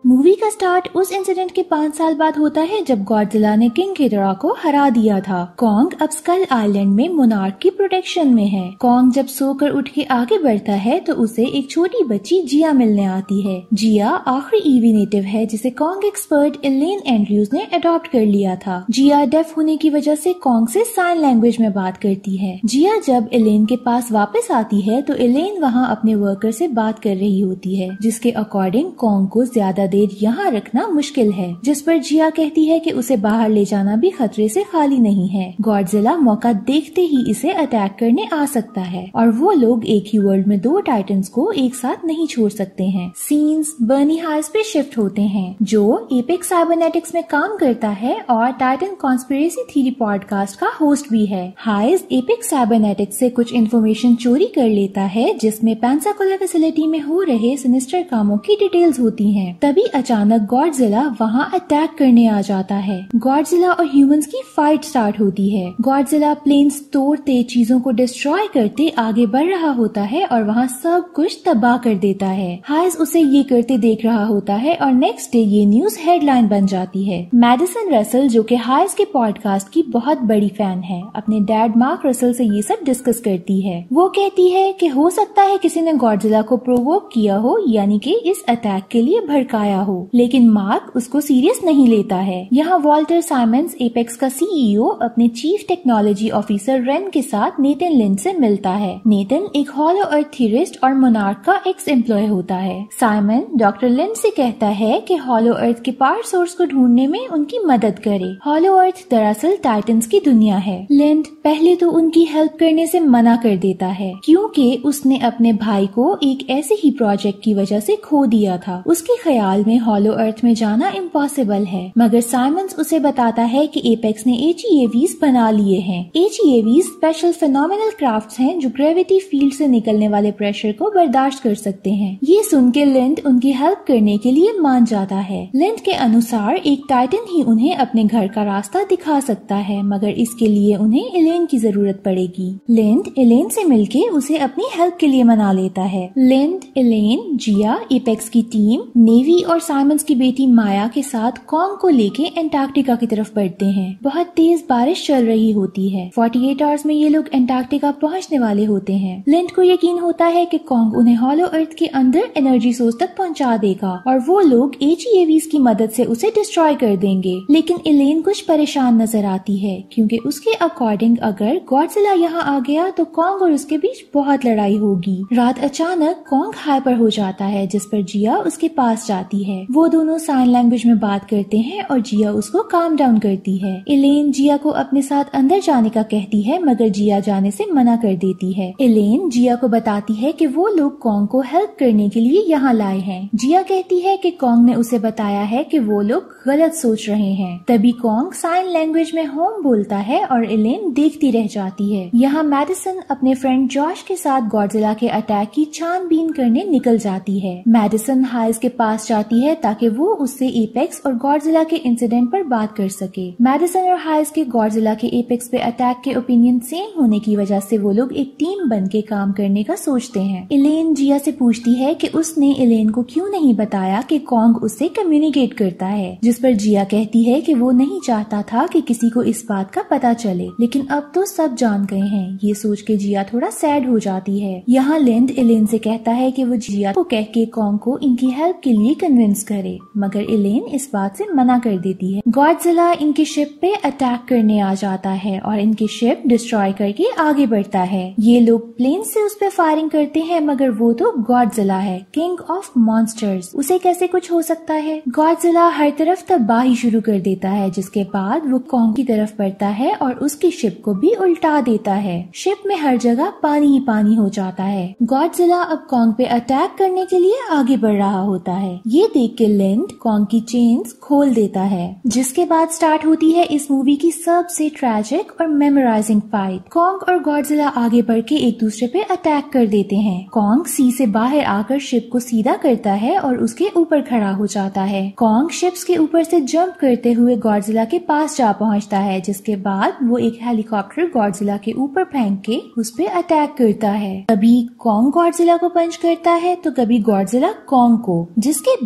Movie का start उस incident के 5 साल बाद होता है जब गॉडजिला ने किंग घिडोरा को हरा दिया था। कॉन्ग अब स्कल आइलैंड में मोनार्क की प्रोटेक्शन में है। कॉन्ग जब सोकर उठ के आगे बढ़ता है तो उसे एक छोटी बच्ची जिया मिलने आती है। जिया आखिरी ईवी नेटिव है जिसे कॉन्ग एक्सपर्ट एलेन एंड्रयूज ने अडॉप्ट कर लिया था। जिया डेफ होने की वजह से कॉन्ग से साइन लैंग्वेज में बात करती है। जिया जब एलेन के पास वापस आती है तो एलेन वहाँ अपने वर्कर से बात कर रही होती है, जिसके अकॉर्डिंग कॉन्ग को ज्यादा देर यहाँ रखना मुश्किल है, जिस पर जिया कहती है कि उसे बाहर ले जाना भी खतरे से खाली नहीं है। गॉडजिला मौका देखते ही इसे अटैक करने आ सकता है और वो लोग एक ही वर्ल्ड में 2 टाइटन्स को एक साथ नहीं छोड़ सकते हैं। सीन्स बर्नी हाइज पे शिफ्ट होते हैं, जो एपेक्स साइबरनेटिक्स में काम करता है और टाइटन कॉन्स्पिरेसी थ्योरी पॉडकास्ट का होस्ट भी है। हाइज एपेक्स साइबरनेटिक्स से कुछ इन्फॉर्मेशन चोरी कर लेता है जिसमें पेंसाकोला फैसिलिटी में हो रहे सिनिस्टर कामों की डिटेल्स होती हैं। तभी अचानक गॉडजिला वहाँ अटैक करने आ जाता है। गॉडजिला और ह्यूमंस की फाइट स्टार्ट होती है। गॉडजिला प्लेन्स तोड़ते, चीजों को डिस्ट्रॉय करते आगे बढ़ रहा होता है और वहाँ सब कुछ तबाह कर देता है। हाइज उसे ये करते देख रहा होता है और नेक्स्ट डे ये न्यूज हेडलाइन बन जाती है। मैडिसन रसल, जो कि हाइज के पॉडकास्ट की बहुत बड़ी फैन है, अपने डैड मार्क रसल से ये सब डिस्कस करती है। वो कहती है कि हो सकता है किसी ने गॉडजिला को प्रोवोक किया हो, यानी कि इस अटैक के लिए भड़काया हो, लेकिन मार्क उसको सीरियस नहीं लेता है। यहाँ वॉल्टर साइमंस, एपेक्स का सीईओ, अपने चीफ टेक्नोलॉजी ऑफिसर रेन के साथ नेथन लिंड से मिलता है। नेथन एक हॉलो अर्थ थ्योरिस्ट और मोनार्क का एक्स एम्प्लॉय होता है। साइमन डॉक्टर लिंड से कहता है कि हॉलो अर्थ के पावर सोर्स को ढूंढने में उनकी मदद करे। हॉलो अर्थ दरअसल टाइटन्स की दुनिया है। लिंड पहले तो उनकी हेल्प करने से मना कर देता है क्योंकि उसने अपने भाई को एक ऐसे ही प्रोजेक्ट की वजह से खो दिया था। उसके ख्याल में हॉलो अर्थ में जाना इम्पॉसिबल है, मगर साइमंस उसे बताता है कि एपेक्स ने एचईएवीज बना लिए हैं। एचईएवीज स्पेशल फिनोमिनल क्राफ्ट्स हैं जो ग्रेविटी फील्ड से निकलने वाले प्रेशर को बर्दाश्त कर सकते हैं। ये सुन के लिंड उनकी हेल्प करने के लिए मान जाता है। लिंड के अनुसार एक टाइटन ही उन्हें अपने घर का रास्ता दिखा सकता है, मगर इसके लिए उन्हें एलेन की जरूरत पड़ेगी। लिंड एलेन से मिलके उसे अपनी हेल्प के लिए मना लेता है। लिंड, एलेन, जिया, एपेक्स की टीम, नेवी और साइमंस की बेटी माया के साथ कॉन्ग को लेके एंटार्क्टिका की तरफ बढ़ते हैं। बहुत तेज बारिश चल रही होती है। 48 आवर्स में ये लोग एंटार्क्टिका पहुंचने वाले होते हैं। लिंड को यकीन होता है कि कॉन्ग उन्हें हॉलो अर्थ के अंदर एनर्जी सोर्स तक पहुंचा देगा और वो लोग एचईएवीज की मदद से उसे डिस्ट्रॉय कर देंगे। लेकिन एलेन कुछ परेशान नजर आती है क्योंकि उसके अकॉर्डिंग अगर गॉडजिला यहाँ आ गया तो कॉन्ग और उसके बीच बहुत लड़ाई होगी। रात अचानक कॉन्ग हाइपर हो जाता है, जिस पर जिया उसके पास जाती है। वो दोनों साइन लैंग्वेज में बात करते हैं और जिया उसको काम डाउन करती है। एलेन जिया को अपने साथ अंदर जाने का कहती है, मगर जिया जाने से मना कर देती है। एलेन जिया को बताती है कि वो लोग कॉन्ग को हेल्प करने के लिए यहाँ लाए हैं। जिया कहती है कि कॉन्ग ने उसे बताया है कि वो लोग गलत सोच रहे हैं। तभी कॉन्ग साइन लैंग्वेज में होम बोलता है और एलेन देखती रह जाती है। यहाँ मैडिसन अपने फ्रेंड जॉश के साथ गॉडजिला के अटैक की छानबीन करने निकल जाती है। मैडिसन हाइज के पास जाती है ताकि वो उससे एपेक्स और गॉडजिला के इंसिडेंट पर बात कर सके। मैडिसन और हाइज के गॉडजिला के एपेक्स पे अटैक के ओपिनियन सेम होने की वजह से वो लोग एक टीम बन के काम करने का सोचते हैं। एलेन जिया से पूछती है कि उसने एलेन को क्यों नहीं बताया कि कॉन्ग उससे कम्युनिकेट करता है, जिस पर जिया कहती है कि वो नहीं चाहता था कि किसी को इस बात का पता चले, लेकिन अब तो सब जान गए हैं। ये सोच के जिया थोड़ा सैड हो जाती है। यहाँ लिंड एलेन से कहता है कि वो जिया को कह के कॉन्ग को इनकी हेल्प के लिए कन्विंस करे, मगर एलेन इस बात से मना कर देती है। गॉडजिला इनकी शिप पे अटैक करने आ जाता है और इनकी शिप डिस्ट्रॉय करके आगे बढ़ता है। ये लोग प्लेन से उस पे फायरिंग करते हैं, मगर वो तो गॉडजिला है, किंग ऑफ मॉन्स्टर्स, उसे कैसे कुछ हो सकता है। गॉडजिला हर तरफ तबाही शुरू कर देता है, जिसके बाद वो कॉन्ग की तरफ बढ़ता है और उसकी शिप को भी उल्टा देता है। शिप में हर जगह पानी ही पानी हो जाता है। गॉडजिला अब कॉन्ग पे अटैक करने के लिए आगे बढ़ रहा होता है। ये देख के लिंड कॉन्ग की चेन्स खोल देता है, जिसके बाद स्टार्ट होती है इस मूवी की सबसे ट्रैजिक और मेमोराइजिंग फाइट। कॉन्ग और गॉडजिला आगे बढ़ के एक दूसरे पे अटैक कर देते हैं। कॉन्ग सी से बाहर आकर शिप को सीधा करता है और उसके ऊपर खड़ा हो जाता है। कॉन्ग शिप्स के ऊपर से जंप करते हुए गॉडजिला के पास जा पहुंचता है, जिसके बाद वो एक हेलीकॉप्टर गॉडजिला के ऊपर फेंक के उस पे अटैक करता है। कभी कॉन्ग गॉडजिला को पंच करता है तो कभी गॉडजिला कॉन्ग को, जिसके बाद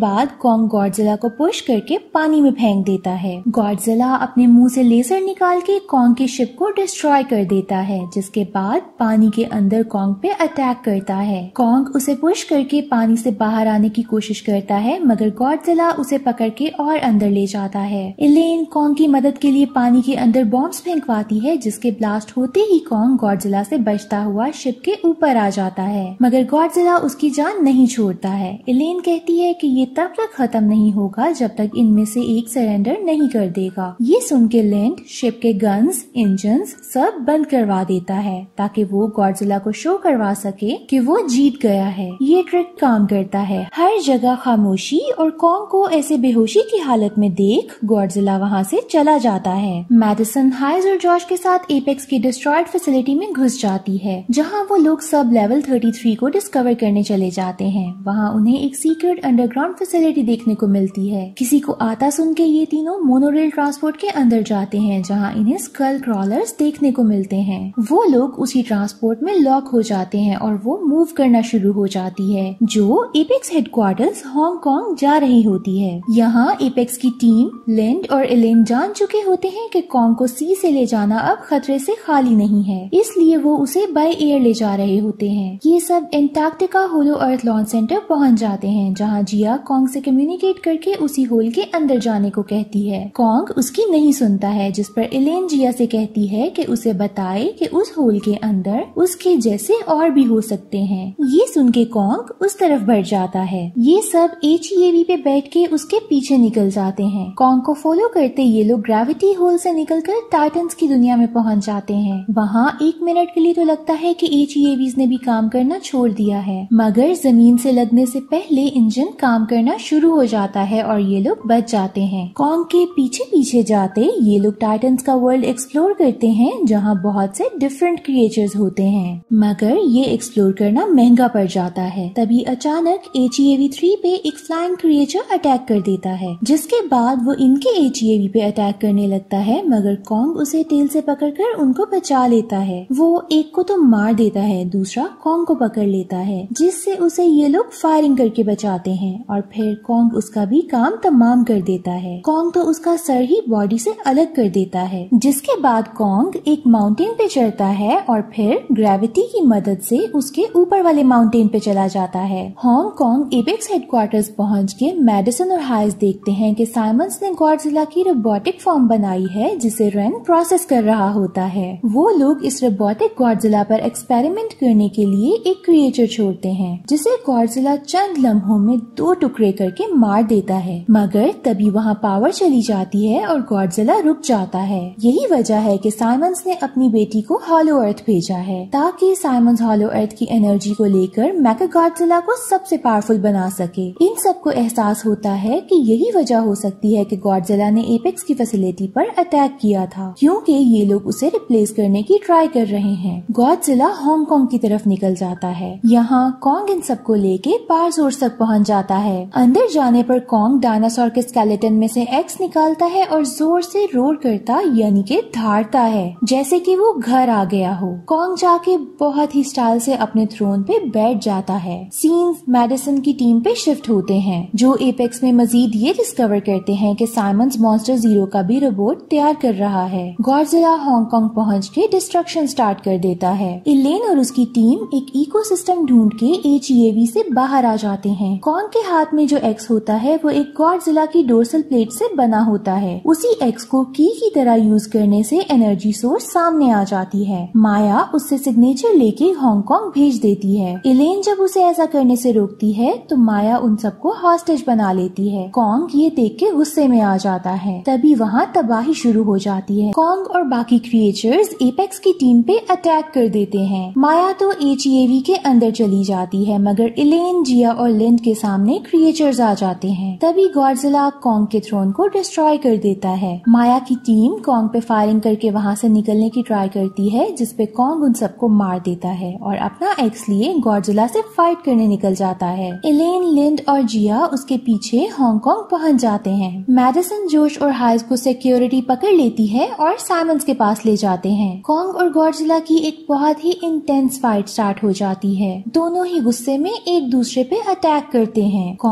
बाद कॉन्ग गॉडजिला को पुश करके पानी में फेंक देता है। गॉडजिला अपने मुंह से लेजर निकाल के कॉन्ग की शिप को डिस्ट्रॉय कर देता है, जिसके बाद पानी के अंदर कॉन्ग पे अटैक करता है। कॉन्ग उसे पुश करके पानी से बाहर आने की कोशिश करता है, मगर गॉडजिला उसे पकड़ के और अंदर ले जाता है। एलेन कॉन्ग की मदद के लिए पानी के अंदर बॉम्ब्स फेंकवाती है, जिसके ब्लास्ट होते ही कॉन्ग गॉडजिला से बचता हुआ शिप के ऊपर आ जाता है, मगर गॉडजिला उसकी जान नहीं छोड़ता है। एलेन कहती है कि ये तब तक खत्म नहीं होगा जब तक इनमें से एक सरेंडर नहीं कर देगा। ये सुन के लिंड शिप के गन्स, इंजन्स सब बंद करवा देता है ताकि वो गॉडजिला को शो करवा सके कि वो जीत गया है। ये ट्रिक काम करता है। हर जगह खामोशी और कॉन्ग को ऐसे बेहोशी की हालत में देख गॉडजिला वहाँ से चला जाता है। मैडिसन हाइज और जॉश के साथ एपेक्स की डिस्ट्रॉयड फैसिलिटी में घुस जाती है, जहाँ वो लोग सब लेवल 33 को डिस्कवर करने चले जाते हैं। वहाँ उन्हें एक सीक्रेट अंडरग्राउंड फैसिलिटी देखने को मिलती है। किसी को आता सुन के ये तीनों मोनोरेल ट्रांसपोर्ट के अंदर जाते हैं, जहाँ इन्हें स्कल क्रॉलर्स देखने को मिलते हैं। वो लोग उसी ट्रांसपोर्ट में लॉक हो जाते हैं और वो मूव करना शुरू हो जाती है, जो एपेक्स हेडक्वार्टर्स हांगकांग जा रही होती है। यहाँ एपेक्स की टीम लिंड और एलेन जान चुके होते हैं कि कॉन्ग को सी से ले जाना अब खतरे से खाली नहीं है, इसलिए वो उसे बाय एयर ले जा रहे होते हैं। ये सब Antarctica hollow earth launch centre पहुँच जाते हैं, जहाँ जिया कॉन्ग से कम्युनिकेट करके उसी होल के अंदर जाने को कहती है। कॉन्ग उसकी नहीं सुनता है, जिस पर एलेन जिया से कहती है कि उसे बताए कि उस होल के अंदर उसके जैसे और भी हो सकते हैं। ये सुन के कॉन्ग उस तरफ बढ़ जाता है। ये सब HEAV पे बैठ के उसके पीछे निकल जाते हैं। कॉन्ग को फॉलो करते ये लोग ग्रेविटी होल से निकलकर टाइटन्स की दुनिया में पहुंच जाते हैं। वहाँ 1 मिनट के लिए तो लगता है कि HEAVs ने भी काम करना छोड़ दिया है, मगर जमीन से लगने से पहले इंजन काम करना शुरू हो जाता है और ये लोग बच जाते हैं। कॉन्ग के पीछे पीछे जाते ये लोग टाइटन्स का वर्ल्ड एक्सप्लोर करते हैं, जहाँ बहुत से डिफरेंट क्रिएचर्स होते हैं, मगर ये एक्सप्लोर करना महंगा पड़ जाता है। तभी अचानक HEAV-3 पे एक फ्लाइंग क्रिएचर अटैक कर देता है, जिसके बाद वो इनके HEAV पे अटैक करने लगता है, मगर कॉन्ग उसे टेल से पकड़कर उनको बचा लेता है। वो एक को तो मार देता है, दूसरा कॉन्ग को पकड़ लेता है, जिससे उसे ये लोग फायरिंग करके बचाते हैं और फिर कॉन्ग उसका भी काम तमाम कर देता है। कॉन्ग तो उसका सर ही बॉडी से अलग कर देता है, जिसके बाद कॉन्ग एक माउंटेन पे चढ़ता है और फिर ग्रेविटी की मदद से उसके ऊपर वाले माउंटेन पे चला जाता है। हांगकांग एपेक्स हेडक्वार्टर्स पहुंच के मैडिसन और हाइस देखते हैं कि साइमंस ने गॉडजिला की रोबोटिक फॉर्म बनाई है, जिसे रेन प्रोसेस कर रहा होता है। वो लोग इस रोबोटिक गॉडजिला पर एक्सपेरिमेंट करने के लिए एक क्रिएचर छोड़ते हैं, जिसे गॉडजिला चंद लम्हों में 2 टुकड़े करके मार देता है, मगर तभी वहाँ पावर चली जाती है और गॉडजिला रुक जाता है। यही वजह है कि साइमंस ने अपनी बेटी को हॉलो अर्थ भेजा है, ताकि साइमंस हॉलो अर्थ की एनर्जी को लेकर मेगागॉडजिला को सबसे पावरफुल बना सके। इन सबको एहसास होता है कि यही वजह हो सकती है कि गॉडजिला ने एपेक्स की फैसिलिटी पर अटैक किया था, क्योंकि ये लोग उसे रिप्लेस करने की ट्राई कर रहे हैं। गॉडजिला हांगकांग की तरफ निकल जाता है। यहाँ कॉन्ग इन सबको लेके पार सोर्स तक पहुँच जाता है। अंदर जाने पर कॉन्ग डायनासोर के स्केलेटन में से एक्स निकालता है और जोर से रोर करता यानी कि धारता है, जैसे कि वो घर आ गया हो। कॉन्ग जाके बहुत ही स्टाइल से अपने थ्रोन पे बैठ जाता है। सीन्स मैडिसन की टीम पे शिफ्ट होते हैं, जो एपेक्स में मजीद ये डिस्कवर करते हैं कि साइमंस मॉन्स्टर जीरो का भी रोबोट तैयार कर रहा है। गॉडजिला हांगकांग पहुंच के डिस्ट्रक्शन स्टार्ट कर देता है। एलेन और उसकी टीम एक इकोसिस्टम ढूंढ के HEAV से बाहर आ जाते हैं। कॉन्ग के हाथ में जो एक्स होता है वो एक गॉडजिला की डोर्सल प्लेट से बना होता है। उसी एक्स को की तरह यूज करने से एनर्जी सोर्स सामने आ जाती है। माया उससे सिग्नेचर लेके हांगकांग भेज देती है। एलेन जब उसे ऐसा करने से रोकती है तो माया उन सबको हॉस्टेज बना लेती है। कॉन्ग ये देख के गुस्से में आ जाता है। तभी वहाँ तबाही शुरू हो जाती है। कॉन्ग और बाकी क्रिएचर्स एपेक्स की टीम पे अटैक कर देते हैं। माया तो HEAV के अंदर चली जाती है, मगर एलेन, जिया और लिंड के सामने क्रिएचर्स आ जाते हैं। तभी गॉडजिला कॉन्ग के थ्रोन को डिस्ट्रॉय कर देता है। माया की टीम कॉन्ग पे फायरिंग करके वहाँ से निकलने की ट्राई करती है, जिसपे कॉन्ग उन सबको मार देता है और अपना एक्स लिए गॉडजिला से फाइट करने निकल जाता है। एलेन, लिंड और जिया उसके पीछे हांगकांग पहुँच जाते हैं। मैडिसन, जोश और हाइस को सिक्योरिटी पकड़ लेती है और साइमंस के पास ले जाते हैं। कॉन्ग और गॉडजिला की एक बहुत ही इंटेंस फाइट स्टार्ट हो जाती है। दोनों ही गुस्से में एक दूसरे पे अटैक करते हैं। कॉन्ग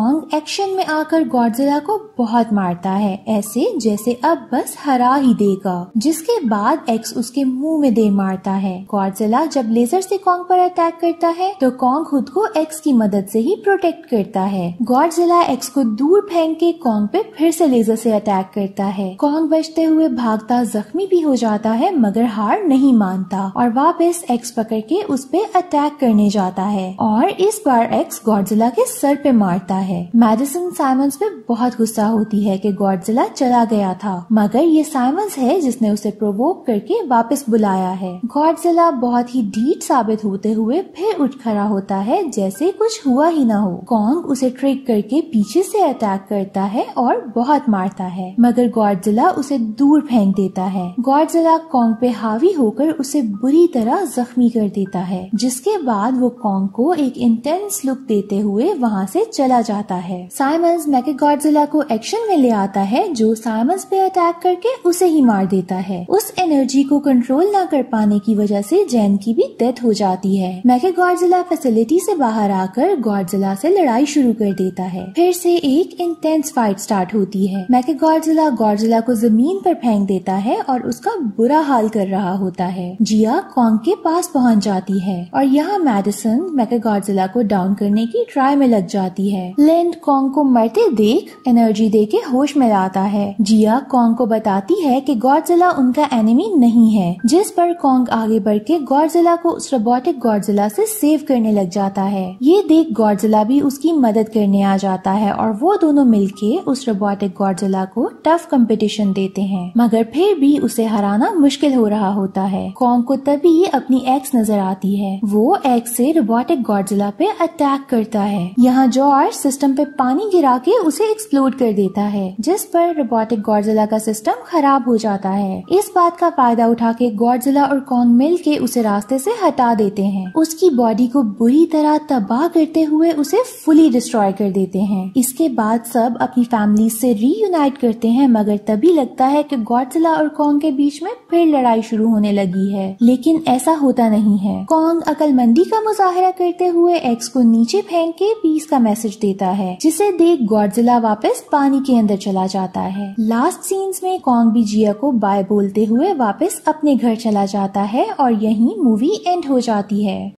कॉन्ग एक्शन में आकर गॉडजिला को बहुत मारता है, ऐसे जैसे अब बस हरा ही देगा, जिसके बाद एक्स उसके मुंह में दे मारता है। गॉडजिला जब लेजर से कॉन्ग पर अटैक करता है तो कॉन्ग खुद को एक्स की मदद से ही प्रोटेक्ट करता है। गॉडजिला एक्स को दूर फेंक के कॉन्ग पे फिर से लेजर से अटैक करता है। कॉन्ग बचते हुए भागता जख्मी भी हो जाता है मगर हार नहीं मानता और वापस एक्स पकड़ के उस पे अटैक करने जाता है और इस बार एक्स गॉडजिला के सर पे मारता है। मैडिसन साइमंस पे बहुत गुस्सा होती है कि गॉडजिला चला गया था, मगर ये साइमंस है जिसने उसे प्रोवोक करके वापस बुलाया है। गॉडजिला बहुत ही ढीठ साबित होते हुए फिर उठ खड़ा होता है जैसे कुछ हुआ ही ना हो। कॉन्ग उसे ट्रिक करके पीछे से अटैक करता है और बहुत मारता है, मगर गॉडजिला उसे दूर फेंक देता है। गॉडजिला कॉन्ग पे हावी होकर उसे बुरी तरह जख्मी कर देता है, जिसके बाद वो कॉन्ग को एक इंटेंस लुक देते हुए वहाँ से चला जाता है। साइमंस मेगागॉडजिला को एक्शन में ले आता है जो साइमंस पे अटैक करके उसे ही मार देता है। उस एनर्जी को कंट्रोल न कर पाने की वजह से जैन की भी डेथ हो जाती है। मेगागॉडजिला फैसिलिटी से बाहर आकर गॉडजिला से लड़ाई शुरू कर देता है। फिर से एक इंटेंस फाइट स्टार्ट होती है। मेगागॉडजिला गॉडजिला को जमीन पर फेंक देता है और उसका बुरा हाल कर रहा होता है। जिया कॉन्ग के पास पहुंच जाती है और यहाँ मैडिसन मेगागॉडजिला को डाउन करने की ट्राई में लग जाती है। लिंड कॉन्ग को मरते देख एनर्जी दे के होश में लाता है। जिया कॉन्ग को बताती है कि गॉडजिला उनका एनिमी नहीं है, जिस पर कॉन्ग आगे बढ़ के गॉडजिला को उस रोबोटिक गॉडजिला से सेव करने लग जाता है। ये देख गॉडजिला भी उसकी मदद करने आ जाता है और वो दोनों मिलके उस रोबोटिक गॉडजिला को टफ कंपटीशन देते हैं, मगर फिर भी उसे हराना मुश्किल हो रहा होता है। कॉन्ग को तभी अपनी एक्स नजर आती है। वो एक्स से रोबोटिक गॉडजिला पे अटैक करता है। यहाँ जॉर्ज सिस्टम पे पानी गिरा के उसे एक्सप्लोड कर देता है, जिस पर रोबोटिक गॉडजिला का सिस्टम खराब हो जाता है। इस बात का फायदा उठा के गॉडजिला और कॉन्ग मिलके उसे रास्ते से हटा देते हैं। उसकी बॉडी को बुरी तरह तबाह करते हुए उसे फुली डिस्ट्रॉय कर देते हैं। इसके बाद सब अपनी फैमिली से रीयूनाइट करते हैं, मगर तभी लगता है कि गॉडजिला और कॉन्ग के बीच में फिर लड़ाई शुरू होने लगी है, लेकिन ऐसा होता नहीं है। कॉन्ग अक्लमंदी का मुजाहरा करते हुए एक्स को नीचे फेंक के पीस का मैसेज देता है, जिसे देख गॉडजिला वापस पानी के अंदर चला जाता है। लास्ट सीन्स में कॉन्ग भी जिया को बाय बोलते हुए वापस अपने घर चला जाता है और यहीं मूवी एंड हो जाती है।